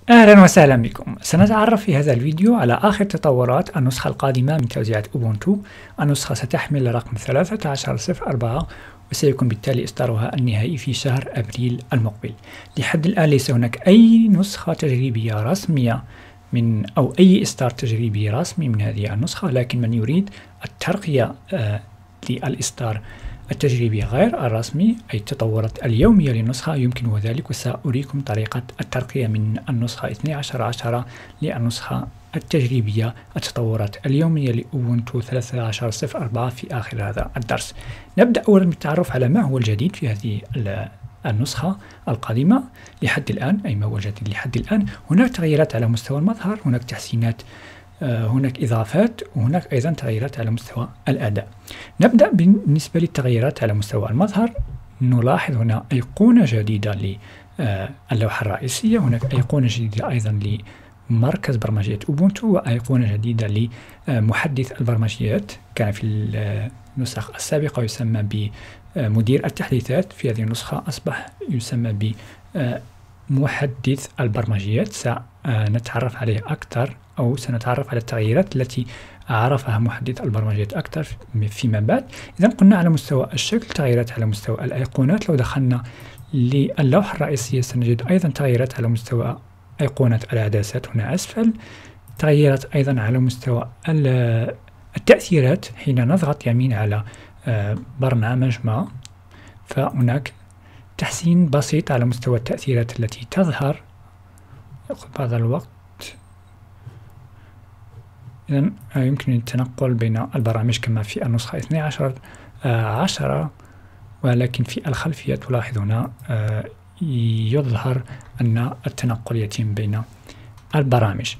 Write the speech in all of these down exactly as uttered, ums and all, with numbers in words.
أهلا وسهلا بكم. سنتعرف في هذا الفيديو على آخر تطورات النسخة القادمة من توزيعة أوبونتو. النسخة ستحمل رقم ثلاثة عشر صفر أربعة وسيكون بالتالي إصدارها النهائي في شهر أبريل المقبل. لحد الآن ليس هناك أي نسخة تجريبية رسمية من أو أي إصدار تجريبي رسمي من هذه النسخة، لكن من يريد الترقية آه للإصدار التجريبي غير الرسمي أي التطورات اليومية للنسخة يمكنه ذلك، وسأريكم طريقة الترقية من النسخة اثني عشر عشرة للنسخة التجريبية التطورات اليومية لأوبونتو ثلاثة عشر صفر أربعة في آخر هذا الدرس. نبدأ أولا بالتعرف على ما هو الجديد في هذه النسخة القادمة لحد الآن. أي ما هو الجديد لحد الآن؟ هناك تغييرات على مستوى المظهر، هناك تحسينات، هناك إضافات، وهناك أيضا تغييرات على مستوى الأداء. نبدأ بالنسبة للتغييرات على مستوى المظهر. نلاحظ هنا أيقونة جديدة للوحة الرئيسية، هناك أيقونة جديدة أيضا لمركز برمجية أوبونتو، وأيقونة جديدة لمحدث البرمجيات. كان في النسخ السابقة يسمى بمدير التحديثات، في هذه النسخة أصبح يسمى بمحدث البرمجيات. سنتعرف عليه أكثر أو سنتعرف على التغييرات التي عرفها محدث البرمجيات أكثر فيما بعد. إذا قلنا على مستوى الشكل تغييرات على مستوى الأيقونات. لو دخلنا للوحة الرئيسية سنجد أيضا تغييرات على مستوى أيقونة العدسات هنا أسفل، تغييرات أيضا على مستوى التأثيرات. حين نضغط يمين على برنامج ما فهناك تحسين بسيط على مستوى التأثيرات التي تظهر بعض الوقت. إذن يمكن التنقل بين البرامج كما في النسخة اثني عشر عشرة، ولكن في الخلفية تلاحظ هنا يظهر أن التنقل يتم بين البرامج.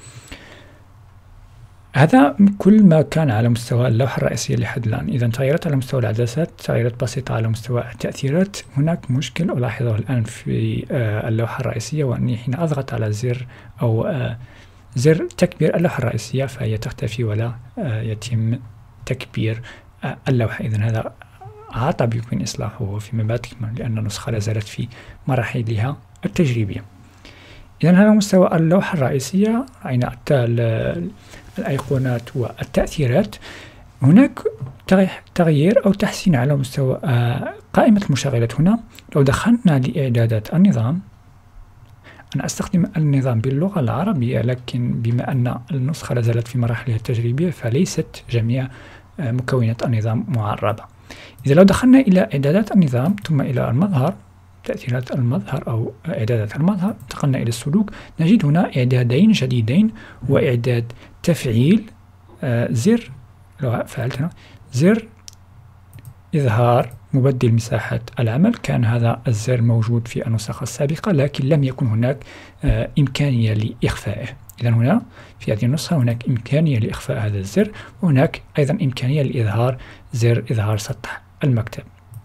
هذا كل ما كان على مستوى اللوحة الرئيسية لحد الآن. إذا تغيرت على مستوى العدسات، تغيرات بسيطة على مستوى التأثيرات. هناك مشكل ألاحظه الآن في اللوحة الرئيسية، وأني حين أضغط على زر أو زر تكبير اللوحة الرئيسية فهي تختفي ولا يتم تكبير اللوحة. إذن هذا عطب يمكن إصلاحه فيما بعد لأن النسخة لا زالت في مراحلها التجريبية. إذن هذا مستوى اللوحة الرئيسية، رأينا الأيقونات والتأثيرات. هناك تغيير أو تحسين على مستوى قائمة المشغلات. هنا لو دخلنا لإعدادات النظام، أنا أستخدم النظام باللغة العربية، لكن بما أن النسخة لا زالت في مراحلها التجريبية فليست جميع مكونات النظام معربة. إذا لو دخلنا إلى إعدادات النظام ثم إلى المظهر، تأثيرات المظهر أو إعدادات المظهر، انتقلنا إلى السلوك، نجد هنا إعدادين جديدين، وإعداد تفعيل آه زر. لو فعلت هنا زر إظهار مبدل مساحة العمل، كان هذا الزر موجود في النسخة السابقة لكن لم يكن هناك آه إمكانية لإخفائه. إذن هنا في هذه النسخة هناك إمكانية لإخفاء هذا الزر، وهناك أيضا إمكانية لإظهار زر إظهار سطح المكتب.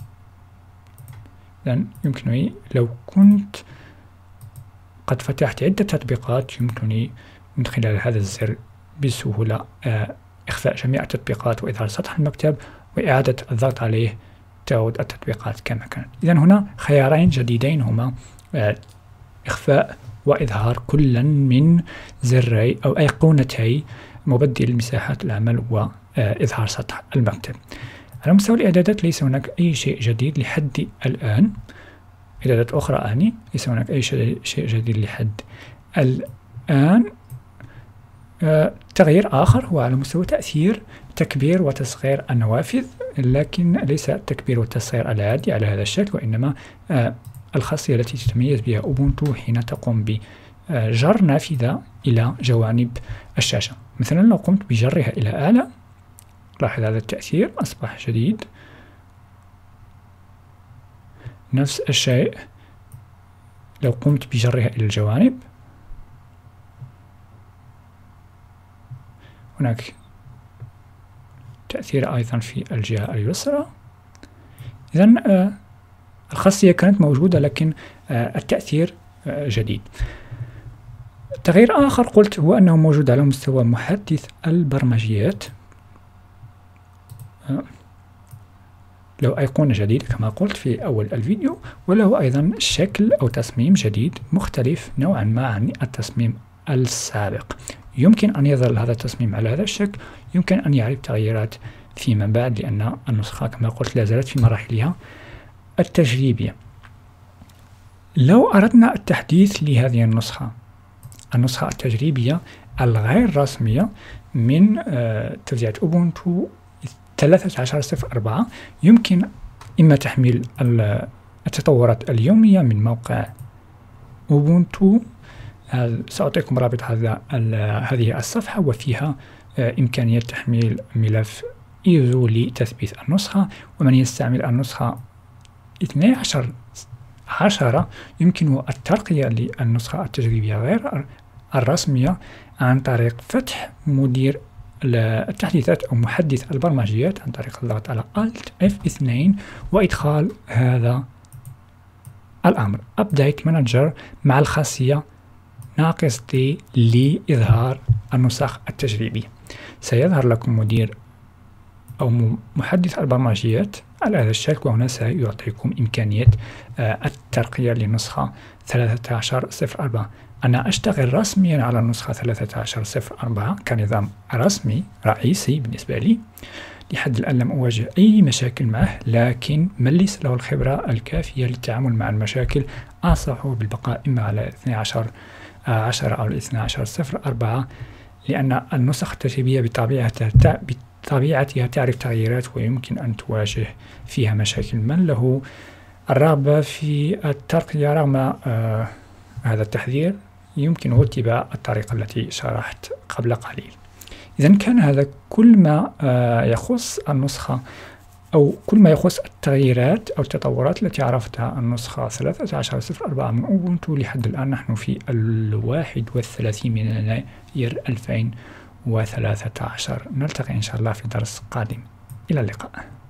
إذن يمكنني لو كنت قد فتحت عدة تطبيقات يمكنني من خلال هذا الزر بسهولة آه إخفاء جميع التطبيقات وإظهار سطح المكتب، وإعادة الضغط عليه تعود التطبيقات كما كانت. إذن هنا خيارين جديدين هما آه إخفاء وإظهار كلا من زري أو أيقونتي مبدل مساحات العمل وإظهار سطح المكتب. على مستوى الإعدادات ليس هناك أي شيء جديد لحد الآن. إعدادات أخرى أعني ليس هناك أي شيء جديد لحد الآن. آه تغيير آخر هو على مستوى تأثير تكبير وتصغير النوافذ، لكن ليس التكبير والتصغير العادي على هذا الشكل، وإنما آه الخاصية التي تتميز بها أوبونتو حين تقوم بجر نافذة إلى جوانب الشاشة. مثلا لو قمت بجرها إلى أعلى، لاحظ هذا التأثير أصبح جديد. نفس الشيء لو قمت بجرها إلى الجوانب، هناك تأثير أيضا في الجهة اليسرى. إذن آه الخاصية كانت موجودة لكن آه التأثير آه جديد. تغيير آخر قلت هو أنه موجود على مستوى محدث البرمجيات. آه له أيقونة جديدة كما قلت في أول الفيديو، وله أيضا شكل أو تصميم جديد مختلف نوعا ما عن التصميم السابق. يمكن أن يظل هذا التصميم على هذا الشكل، يمكن أن يعرف تغييرات فيما بعد، لأن النسخة كما قلت لا زالت في مراحلها التجريبية. لو أردنا التحديث لهذه النسخة النسخة التجريبية الغير رسمية من توزيعة أوبونتو ثلاثة عشر صفر أربعة، يمكن إما تحميل التطورات اليومية من موقع أوبونتو. سأعطيكم رابط هذا هذه الصفحة، وفيها إمكانية تحميل ملف إيزو لتثبيت النسخة. ومن يستعمل النسخة اثني عشر عشرة يمكن الترقية للنسخة التجريبية غير الرسمية عن طريق فتح مدير التحديثات أو محدث البرمجيات عن طريق الضغط على Alt إف اثنين وإدخال هذا الأمر Update Manager مع الخاصية ناقص دي لإظهار النسخ التجريبية. سيظهر لكم مدير أو محدث البرمجيات على هذا الشكل، وهنا سيعطيكم إمكانية الترقية لنسخة ثلاثة عشر صفر أربعة. أنا أشتغل رسميا على النسخة ثلاثة عشر صفر أربعة كنظام رسمي رئيسي بالنسبة لي. لحد الآن لم أواجه أي مشاكل معه، لكن من ليس له الخبرة الكافية للتعامل مع المشاكل أنصحه بالبقاء إما على اثني عشر عشرة أو اثني عشر صفر أربعة، لأن النسخ التجريبية بطبيعتها بطبيعتها تعرف تغييرات ويمكن أن تواجه فيها مشاكل. من له الرغبة في الترقية رغم آه هذا التحذير يمكنه اتباع الطريقة التي شرحت قبل قليل. إذا كان هذا كل ما آه يخص النسخة أو كل ما يخص التغييرات أو التطورات التي عرفتها النسخة ثلاثة عشر صفر أربعة من أوبونتو. لحد الآن نحن في الواحد والثلاثين من يناير ألفين وثلاثة عشر. نلتقي إن شاء الله في درس قادم. إلى اللقاء.